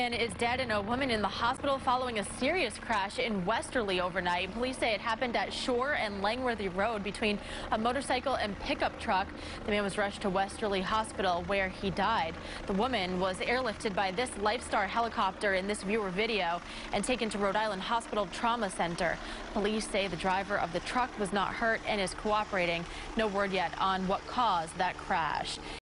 man is dead and a woman in the hospital following a serious crash in Westerly overnight. Police say it happened at Shore and Langworthy Road between a motorcycle and pickup truck. The man was rushed to Westerly Hospital where he died. The woman was airlifted by this Lifestar helicopter in this viewer video and taken to Rhode Island Hospital Trauma Center. Police say the driver of the truck was not hurt and is cooperating. No word yet on what caused that crash.